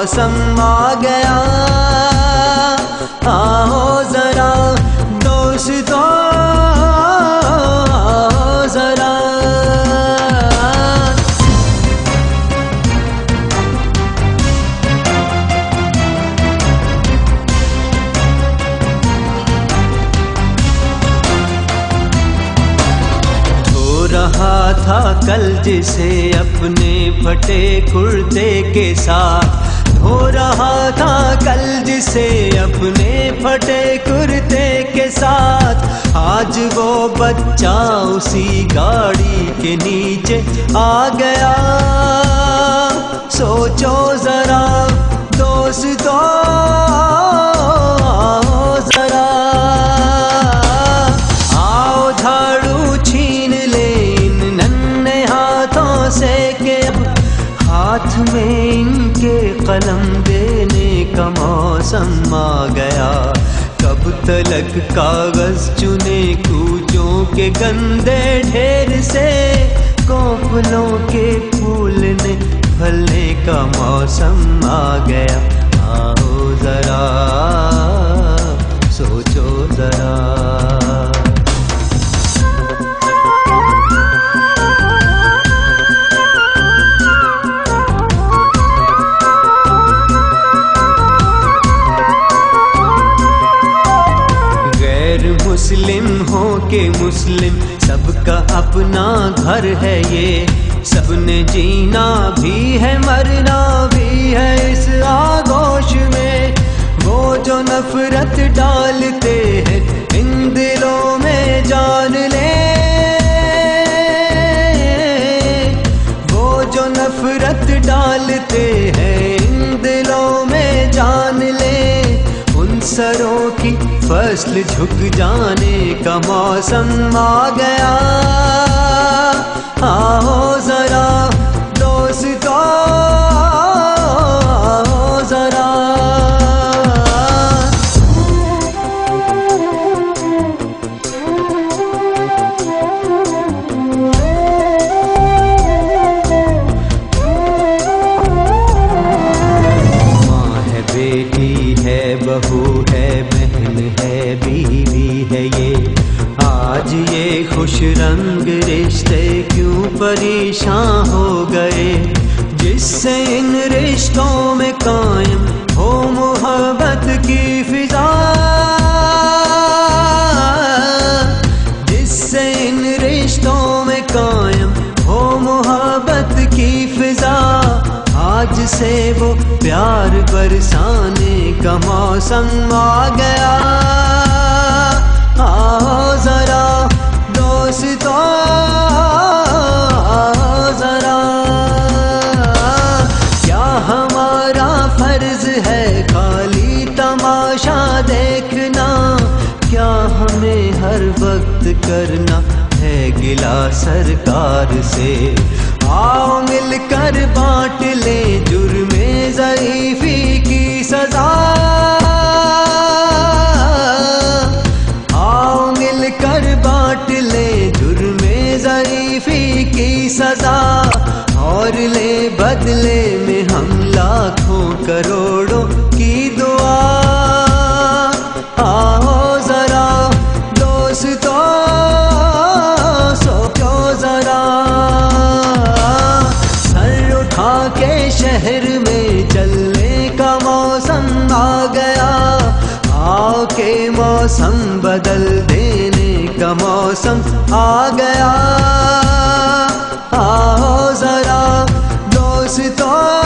मौसम आ गया। आओ जरा दोस्तों, आओ जरा। रहा था कल जिसे अपने फटे कुर्ते के साथ, हो रहा था कल जिसे अपने फटे कुर्ते के साथ। आज वो बच्चा उसी गाड़ी के नीचे आ गया। सोचो जरा दोस्तों, आओ जरा। आओ झाड़ू छीन ले इन नन्हे हाथों से के अब हाथ में इनके कलम देने का मौसम आ गया। कब तलक कागज चुने कूचों के गंदे ढेर से, कोपलों के फूलने फलने का मौसम आ गया। आओ जरा सोचो जरा। मुस्लिम हो के मुस्लिम सबका अपना घर है ये, सबने जीना भी है मरना भी है इस आगोश में। वो जो नफरत डालते हैं इन दिलों में जान ले, वो जो नफरत डालते हैं इन दिलों में जान ले। उन सरों की फसल झुक जाने का मौसम आ गया। आओ जरा दोस्तों, आओ जरा। माँ है, बेटी है, बहू है, बहन है, बीवी है ये। आज ये खुश रंग रिश्ते क्यों परेशान हो गए, जिससे इन रिश्तों में कायम हो मोहब्बत की फिजा, जिससे इन रिश्तों में कायम हो मोहब्बत की फिजा। आज से वो प्यार बरसाने का मौसम आ गया। आओ जरा दोस्तों, आओ जरा। क्या हमारा फर्ज है खाली तमाशा देखना, क्या हमें हर वक्त करना है गिला सरकार से। आओ मिलकर बांट ले जुर्मे ज़ईफ़ी की सजा, आओ मिलकर बांट ले जुर्मे ज़ईफ़ी की सजा। और ले बदले में हम लाखों करोड़ों की दुआ। आओ जरा दोस्तों, सोचो जरा। सर उठा के शहर में चलने का मौसम आ गया। आओ के मौसम बदल देने का मौसम आ गया। आओ जरा दोस्तों,